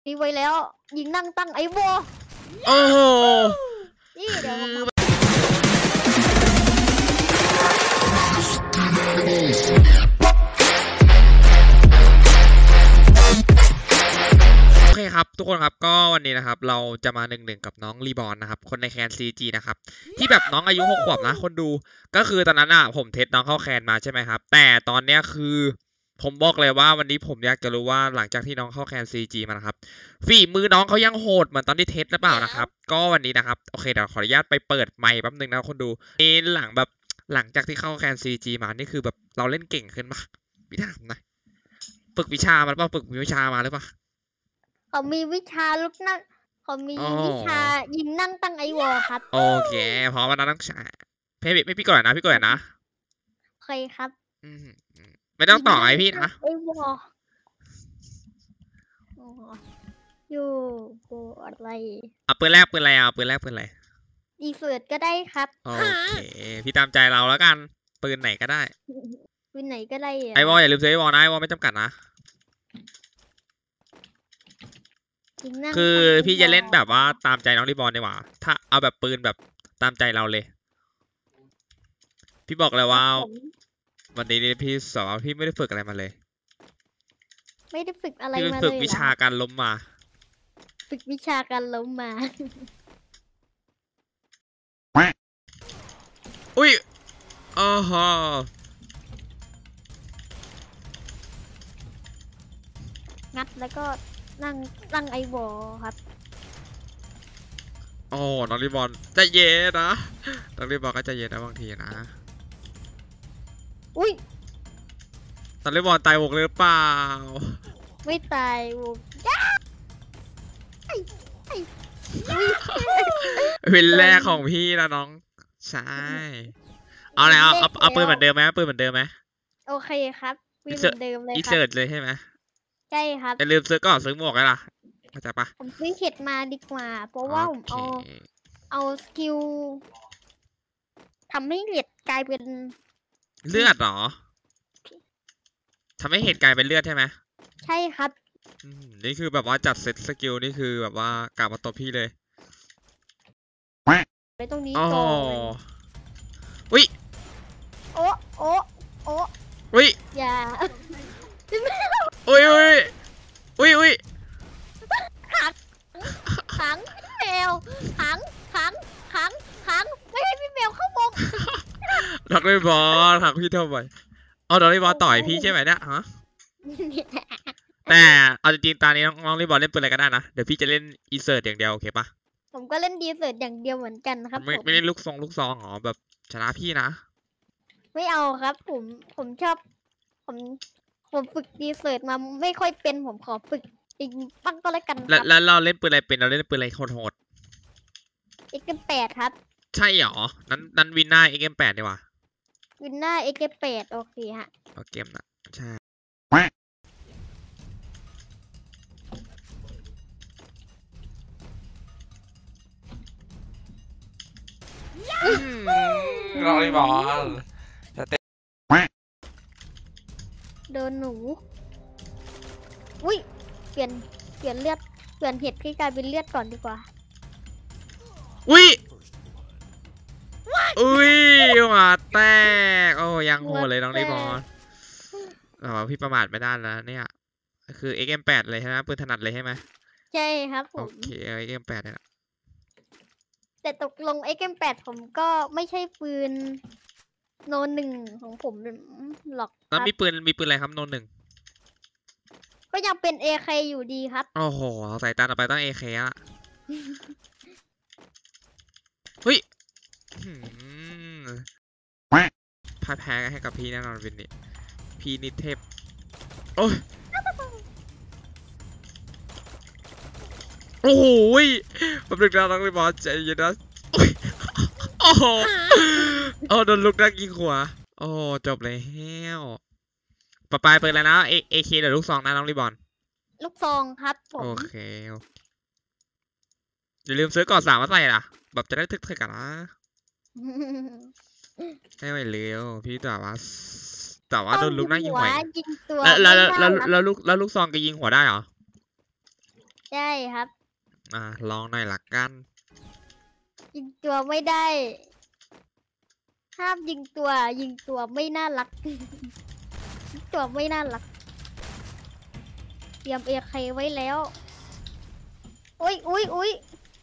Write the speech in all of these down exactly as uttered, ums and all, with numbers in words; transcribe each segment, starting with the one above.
นี่ไว้แล้วยิงนั่งตั้งไอ้วอโอ้โหนี่เดี๋ยวโอเคครับทุกคนครับก็วันนี้นะครับเราจะมาหนึ่งหนึ่งกับน้องรีบอนนะครับคนในแคน ซี จี นะครับที่แบบน้องอายุหกขวบนะคนดูก็คือตอนนั้นอ่ะผมเทสน้องเข้าแคนมาใช่ไหมครับแต่ตอนเนี้ยคือผมบอกเลยว่าวันนี้ผมอยากจะรู้ว่าหลังจากที่น้องเข้าแคน ซี จี มานะครับฝีมือน้องเขายังโหดเหมือนตอนที่เทสหรือเปล่านะครับก็วันนี้นะครับโอเคเดี๋ยวขออนุญาตไปเปิดไมค์แป๊บนึงนะคนดูนี่หลังแบบหลังจากที่เข้าแคน ซี จี มานี่คือแบบเราเล่นเก่งขึ้นปะพี่ถามนะฝึกวิชามันเปล่าฝึกวิชามาหรือเปล่าเขามีวิชาลุกนั่งเขามีวิชายิงนั่งตั้งไอวอลครับโอเคเพราะวันนั้นต้องใช้พี่ไม่พี่ก่อนนะพี่ก่อนนะเคยครับอืมไม่ต้องต่อไอพี่นะไอวอลอยู่กูอะไรเอาปืนแรกปืนอะไรเอาปืนแรกปืนอะไรดีเฟิร์ดก็ได้ครับโอเคพี่ตามใจเราแล้วกันปืนไหนก็ได้ปืนไหนก็ได้ไอวอลอย่าลืมซื้อไอวอลนะไอวอลไม่จำกัดนะคือพี่จะเล่นแบบว่าตามใจน้องรีบอลดีกว่าถ้าเอาแบบปืนแบบตามใจเราเลยพี่บอกเลยว่าวันนี้พี่สอนพี่ไม่ได้ฝึกอะไรมาเลยไม่ได้ฝึกอะไรมาเลยพี่ฝึกวิชาการล้มมาฝึกวิชาการล้มมาอุ้ยอ๋อฮะงัดแล้วก็นั่งนั่งไอวอลครับโอ้น้องรีบอลใจเย็นนะน้องรีบอลก็ใจเย็นนะบางทีนะอุ้ยน้องรีบอลตายวงหรือเปล่าไม่ตายวงวินแรกของพี่นะน้องใช่เอาไหนเอาเอาปืนเหมือนเดิมไหมปืนเหมือนเดิมไหมโอเคครับปืนเหมือนเดิมเลยครับอีเสิร์ชเลยใช่ไหมใช่ครับอย่าลืมซื้อก่อนซื้อหมวกเลยล่ะเข้าใจปะผมซื้อเห็ดมาดีกว่าเพราะว่าผมเอาเอาสกิลทำให้เห็ดกลายเป็นเลือดหรอทำให้เห็ดกลายเป็นเลือดใช่ไหมใช่ครับนี่คือแบบว่าจัดเซตสกิลนี่คือแบบว่ากลับมาตัวพี่เลยไปตรงนี้ก่อนอุ้ยโอ้โอ้โอ้อุ้ยอย่าอุ้ยอุ้ยอุ้ยอุ้ยขังขังพี่แมวขังขังขังขังไม่ให้พี่แมวเข้าวงดักเลยบอลถักพี่เท่าไหร่เอาดักเลยบอลต่อยพี่ใช่ไหมเนี่ยฮะแต่เอาจริงๆตอนนี้น้องรีบอลเล่นปืนอะไรก็ได้นะเดี๋ยวพี่จะเล่นอีเสิร์ตอย่างเดียวโอเคปะผมก็เล่นดีเสิร์ตอย่างเดียวเหมือนกันครับไม่ไม่ได้ลูกซองลูกซองหรอแบบชนะพี่นะไม่เอาครับผมผมชอบผมผมฝึกดีเสิร์ตมาไม่ค่อยเป็นผมขอฝึกจริงบ้างก็แล้วกันครับแล้วเราเล่นปืนอะไรเป็นเราเล่นปืนอะไรโหดๆเอ็กซ์แปดครับใช่หรอนั้นนั้นวินหน้าเอ็กซ์แปดดีกว่าวินหน้าเอ็กซ์แปดโอเคฮะเอาเกมนะใช่รอเลยบอลโดนหนูอุ้ยเปลี่ยนเปลี่ยนเลือดเปลี่ยนเห็ดให้กลายเป็นเลือดก่อนดีกว่าอุ้ยอุ้ยมาแตกโอ้ยังโหดเลยน้องรีบอลอ๋อพี่ประมาทไม่ได้แล้วเนี่ยคือ เอ็กซ์ เอ็ม แปด เลยใช่ไหมปืนถนัดเลยใช่ไหมใช่ครับผมโอเค เอ็กซ์ เอ็ม แปด เนี่ยแต่ตกลง เอ็กซ์ เอ็ม แปด ผมก็ไม่ใช่ปืนโนหนึ่งของผมหรอกแล้วมีปืนมีปืนอะไรครับโนหนึ่งก็ยังเป็น เอ เค อยู่ดีครับโอ้โหใส่ตาต่อไปต้อง เอ เค ละเฮ้ยพ่ายแพ้ให้กับพี่แน่นอนวินนี่พี่นิเทพโอ้ยโอ้โหแบบนึกแล้วน้องรีบอลใจเย็นนะโอ้โหโอ้โดนลูกนักยิงหัวโอ้จบเลยเฮ้ยปะปลายเปิดแล้วนะเอเอเคเดี๋ยวลูกซองนะน้องรีบอลลูกซองครับผมโอเคอย่าลืมซื้อก่อนสามมาใส่ล่ะแบบจะได้ทึกๆกันนะไม่ไหวเร็วพี่แต่ว่าแต่ว่าโดนลูกนักยิงหัวแล้วแล้วแล้วแล้วลูกแล้วลูกซองก็ยิงหัวได้เหรอใช่ครับอ่าลองหน่อยละกันยิงตัวไม่ได้ห้ามยิงตัว ยิงตัวไม่น่ารัก ยิงตัวไม่น่ารัก เตรียมเอเคไว้แล้วอุ้ยอุ้ยอุ้ย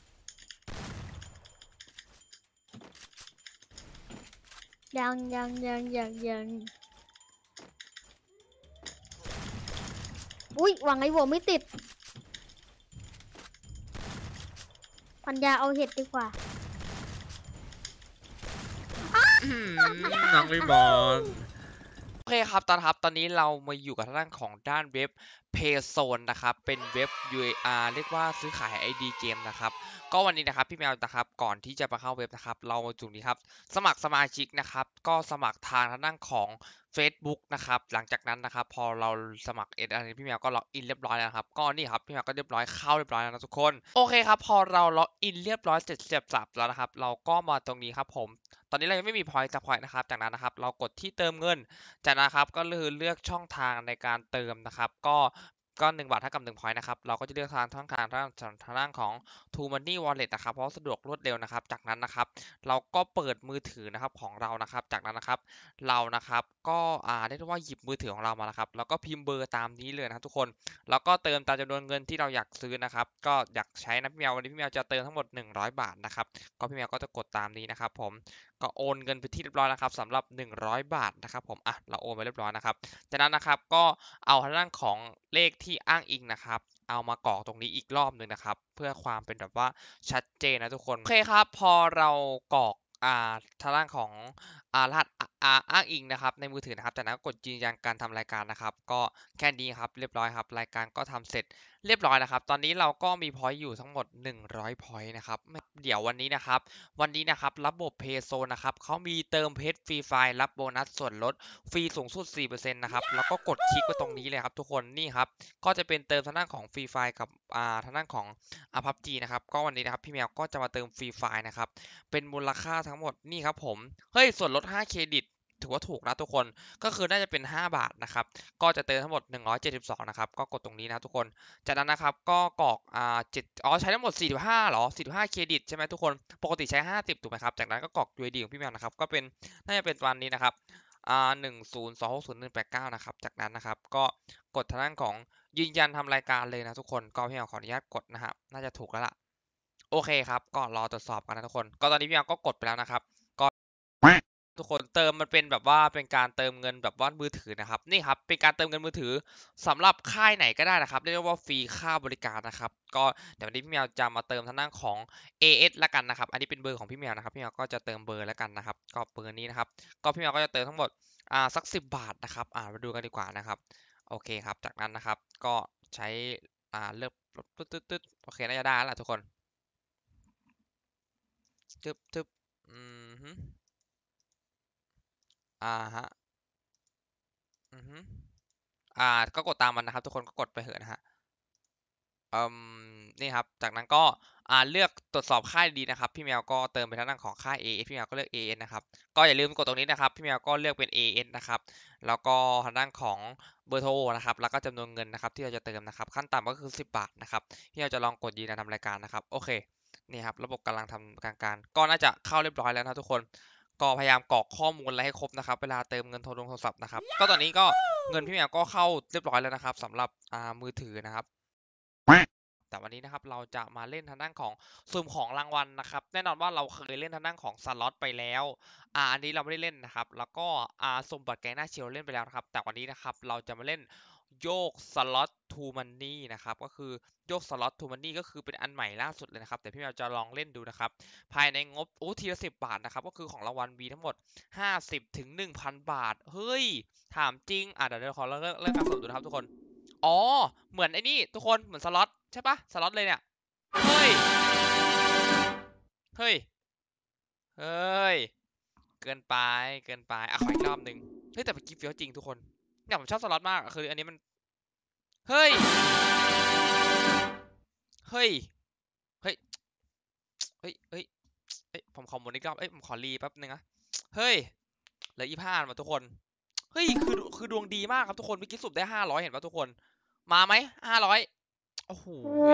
ยังยังยังยังยังอุ้ยวางไอ้หัวไม่ติดพันยาเอาเห็ดดีกว่าอื้อหือน้องรีบอลโอเคครับตอนครับตอนนี้เรามาอยู่กับทางด้านของด้านเว็บ Payzone นะครับเป็นเว็บ ยู เอ อาร์ เรียกว่าซื้อขาย ไอ ดี เกมนะครับก็วันนี้นะครับพี่แมวนะครับก่อนที่จะมาเข้าเว็บนะครับเรามาจุดนี้ครับสมัครสมาชิกนะครับก็สมัครทางทางด้านของ Facebook นะครับหลังจากนั้นนะครับพอเราสมัครเออะไรพี่แมวก็ล็อกอินเรียบร้อยแล้วครับก็นี่ครับพี่แมวก็เรียบร้อยเข้าเรียบร้อยแล้วนะทุกคนโอเคครับพอเราล็อกอินเรียบร้อยเสร็จเรียบสับแล้วนะครับเราก็มาตรงนี้ครับผมตอนนี้เรายังไม่มีพอยต์สักพอยต์นะครับจากนั้นนะครับเรากดที่เติมเงินจากนั้นครับก็คือเลือกช่องทางในการเติมนะครับก็ก็หนึ่งบาทเท่ากับหนึ่งพอยต์นะครับเราก็จะเลือกทางช่องทางทางทางด้านของ True Money Wallet นะครับเพราะสะดวกรวดเร็วนะครับจากนั้นนะครับเราก็เปิดมือถือนะครับของเรานะครับจากนั้นนะครับเรานะครับก็อ่าเรียกได้ว่าหยิบมือถือของเรามานะครับแล้วก็พิมพ์เบอร์ตามนี้เลยนะครับทุกคนแล้วก็เติมตามจำนวนเงินที่เราอยากซื้อนะครับก็อยากใช้นะพี่แมววันนี้พี่แมวจะเติมทั้งหมดหนึ่งร้อยบาทนะครับก็พี่แมวก็จะกดตามนี้นะครับผมก็โอนเงินไปที่เรียบร้อยแล้วครับสำหรับหนึ่งร้อยบาทนะครับผมอ่ะเราโอนไปเรียบร้อยนะครับจากนั้นนะครับก็เอาทางด้านของเลขที่อ้างอิงนะครับเอามากรอกตรงนี้อีกรอบหนึ่งนะครับเพื่อความเป็นแบบว่าชัดเจนนะทุกคนโอเคครับพอเรากรอกอ่าทางด้านของอ่ารหัสอ่าอ้างอิงนะครับในมือถือนะครับจากนั้นก็กดยืนยันการทำรายการนะครับก็แค่นี้ครับเรียบร้อยครับรายการก็ทำเสร็จเรียบร้อยนะครับตอนนี้เราก็มีพอยต์อยู่ทั้งหมดหนึ่งร้อยพอยต์นะครับเดี๋ยววันนี้นะครับวันนี้นะครับระบบ Payzone นะครับเขามีเติมเพชรฟรีไฟล์รับโบนัสส่วนลดฟรีสูงสุด สี่เปอร์เซ็นต์ นะครับแล้วก็กดคลิกไปตรงนี้เลยครับทุกคนนี่ครับก็จะเป็นเติมทางด้านของฟรีไฟล์กับอ่าทางด้านของอ่า พับจี นะครับก็วันนี้นะครับพี่แมวก็จะมาเติมฟรีไฟล์นะครับเป็นมูลค่าทั้งหมดนี่ครับผมเฮ้ยส่วนลดห้าเครดิตถือว่าถูกนะทุกคนก็คือน่าจะเป็นห้าบาทนะครับก็จะเติมทั้งหมดหนึ่งร้อยเจ็ดสิบสองนะครับก็กดตรงนี้นะทุกคนจากนั้นนะครับก็กรอกอ่าเจ็ดอ๋อใช้ทั้งหมดสี่สิบห้าเหรอสี่สิบห้าเครดิตใช่ไหมทุกคนปกติใช้ห้าสิบถูกไหมครับจากนั้นก็กรอก ยู ไอ ดี ของพี่แมวนะครับก็เป็นน่าจะเป็นวันนี้นะครับอ่าหนึ่งศูนย์สองหกศูนย์หนึ่งแปดเก้านะครับจากนั้นนะครับก็กดทางด้านของยืนยันทำรายการเลยนะทุกคนก็พี่แมวขออนุญาตกดนะครับน่าจะถูกแล้วล่ะโอเคครับก็รอตรวจสอบกันนะทุกคนก็ตอนนี้พี่แมวก็กดไปแล้วนะครับก็ทุกคนเติมมันเป็นแบบว่าเป็นการเติมเงินแบบว่ามือถือนะครับนี่ครับเป็นการเติมเงินมือถือสำหรับค่ายไหนก็ได้นะครับเรียกว่าฟรีค่าบริการนะครับก็เดี๋ยววันนี้พี่แมวจะมาเติมทางด้านของ เอ เอส ละกันนะครับอันนี้เป็นเบอร์ของพี่แมวนะครับพี่แมวก็จะเติมเบอร์แล้วกันนะครับก็เบอร์นี้นะครับก็พี่แมวก็จะเติมทั้งหมดอ่าสักสิบบาทนะครับอ่ามาดูกันดีกว่านะครับโอเคครับจากนั้นนะครับก็ใช้อ่าเลือกตึ๊ดตึ๊ดตึ๊ดโอเคน่าจะได้แล้วล่ะทุกคนตึ๊บตึ๊บอืมฮึอ่าฮะอือฮึอ่าก็กดตามมันนะครับทุกคนก็กดไปเถอะนะฮะอืมนี่ครับจากนั้นก็อ่าเลือกตรวจสอบค่ายดีนะครับพี่แมวก็เติมไปทางด้านของค่าย เอ เอส พี่แมวก็เลือก เอ เอส นะครับก็อย่าลืมกดตรงนี้นะครับพี่แมวก็เลือกเป็น เอ เอส นะครับแล้วก็ทางด้านของเบอร์โทรนะครับแล้วก็จำนวนเงินนะครับที่เราจะเติมนะครับขั้นต่ำก็คือสิบบาทนะครับที่เราจะลองกดยืนยันทำรายการนะครับโอเคนี่ครับระบบกำลังทำการการก็น่าจะเข้าเรียบร้อยแล้วนะทุกคนก็พยายามกรอกข้อมูลอะไรให้ครบนะครับเวลาเติมเงินโทรโทรศัพท์นะครับก็ตอนนี้ก็เงินพี่แมวก็เข้าเรียบร้อยแล้วนะครับสำหรับอ่ามือถือนะครับ แต่วันนี้นะครับเราจะมาเล่นทางด้านของสุ่มของรางวัลนะครับแน่นอนว่าเราเคยเล่นทางด้านของสล็อตไปแล้วอ่าอันนี้เราไม่ได้เล่นนะครับแล้วก็อ่าสุ่มบัตรแกงหน้าเชียวเล่นไปแล้วนะครับแต่วันนี้นะครับเราจะมาเล่นโยกสล็อตทูมันนี่นะครับก็คือโยกสล็อตทูมันนี่ก็คือเป็นอันใหม่ล่าสุดเลยนะครับแต่พี่แมวจะลองเล่นดูนะครับภายในงบโอ้ทีละสิบบาทนะครับก็คือของรางวัลมีทั้งหมดห้าสิบถึงหนึ่งพันบาทเฮ้ยถามจริงอ่ะเดี๋ยวเดี๋ยวขอเริ่มเริ่มการสุ่มดูนะครับทุกคน อ๋อเหมือนไอ้นี่ทุกคนเหมือนสล็อตใช่ปะสล็อตเลยเนี่ยเฮ้ยเฮ้ยเฮ้ยเกินไปเกินไปอ่ะขออีกรอบหนึ่งเฮ้ยแต่เมื่อกี้เฟี้ยวจริงทุกคนเนี่ยผมชอบสล็อตมากคืออันนี้มันเฮ้ยเฮ้ยเฮ้ยเฮ้ยเฮ้ยเฮ้ยผมขอหมุนอีกรอบเอ้ยผมขอรีแป๊บนึงนะเฮ้ยเหลือยี่ห้ามาทุกคนเฮ้ยคือคือดวงดีมากครับทุกคนเมื่อกี้สุ่มได้ห้าร้อยเห็นป่ะทุกคนมาไหมห้าร้อยโอ้โห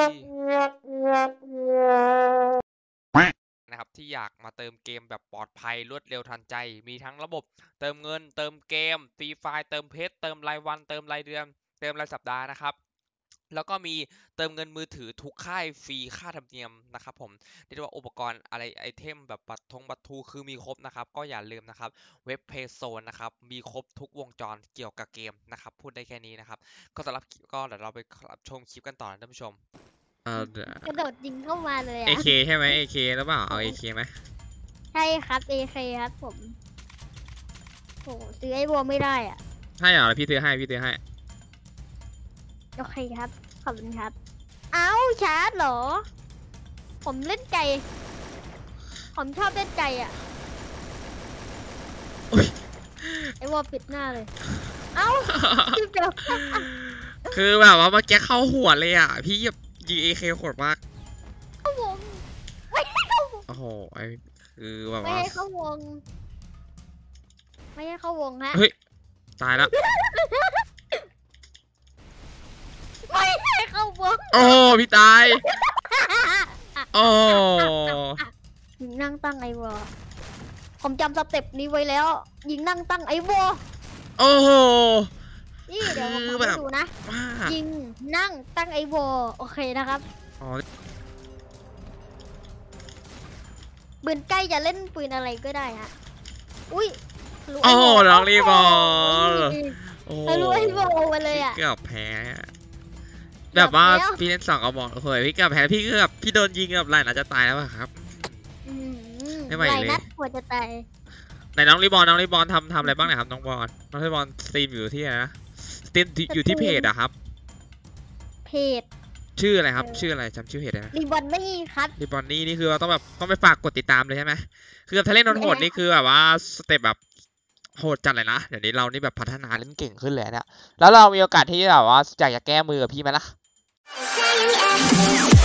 นะครับที่อยากมาเติมเกมแบบปลอดภัยรวดเร็วทันใจมีทั้งระบบเติมเงินเติมเกมฟรีไฟล์เติมเพชรเติมรายวันเติมรายเดือนเติมรายสัปดาห์นะครับแล้วก็มีเติมเงินมือถือทุกค่ายฟรีค่าธรรมเนียมนะครับผมเรียกว่าอุปกรณ์อะไรไอเทมแบบบัตรทงบัตรทูคือมีครบนะครับก็อย่าลืมนะครับเว็บเพย์โซนนะครับมีครบทุกวงจรเกี่ยวกับเกมนะครับพูดได้แค่นี้นะครับก็สำหรับก็เดี๋ยวเราไปรับชมคลิปกันต่อนะท่านผู้ชมเออกระโดดยิงเข้ามาเลยเออะเคใช่ไหมเอเคหรือเปล่าเอาเอเคไหมใช่ครับเอเคครับผมโหซื้อไอ้บัวไม่ได้อ่ะใช่เหรอพี่ซื้อให้พี่ซื้อให้โอเคครับขอบคุณครับ เอ้าชาร์จเหรอ ผมเล่นไก่ผมชอบเล่นไก่อ่ะอุ๊ยไอ้บัวปิดหน้าเลย เอ้าจุดเดียวคือแบบว่าเมื่อกี้เข้าหัวเลยอ่ะพี่แบบยิงเอเคโหดมากเข้าวงไม่ให้เข้าวงโอ้โหไอคือแบบไม่ว่าให้เข้าวง ไม่ให้เข้าวงฮะเฮ้ยตายแล้วไม่ให้เข้าวงโอ้พี่ตายโอ้ยิงนั่งตั้งไอ้วอผมจำสเต็ปนี้ไว้แล้ว ยิงนั่งตั้งไอ้วอโอ้โหนี่เดี๋ยวผมคือทำแบให้บดูนะมากยิงนั่งตั้งไอ้วอโอเคนะครับอ๋อปืนใกล้จะเล่นปืนอะไรก็ได้ฮะอุ้ยทะลุโอ้โหไวน้องรีบอลอุ้ยโอ้โหทะลุไอ้วอมาเลยอ่ะเกือบแพ้อะแบบว่าแล้วพี่เล่นสองกระบอกโอ้โหพี่เกือบแพ้พี่เกือบพี่โดนยิงแบบไหล่น่าจะตายแล้วอะครับอืมไม่ไหวหลายเลยนัดกว่าจะตายไหนน้องรีบอลน้องรีบอลทำทำอะไรบ้างเนี่ยครับน้องบอลน้องรีบอลสตรีมอยู่ที่ไหนนะสตรีมอยู่ที่เพจอะครับเพจชื่ออะไรครับชื่ออะไรจำชื่อเพจได้ไหมรีบอนนี่ครับรีบอลนี่นี่คือเราต้องแบบต้องไปฝากกดติดตามเลยใช่ไหมคือถ้าเล่นโหดๆนี่คือแบบว่าสเต็ปแบบโหดจัดเลยนะเดี๋ยวนี้เรานี่แบบพัฒนาเล่นเก่งขึ้นเลยเนี่ยแล้วเรามีโอกาสที่แบบว่าอยากจะแก้มือกับพี่ไหมล่ะ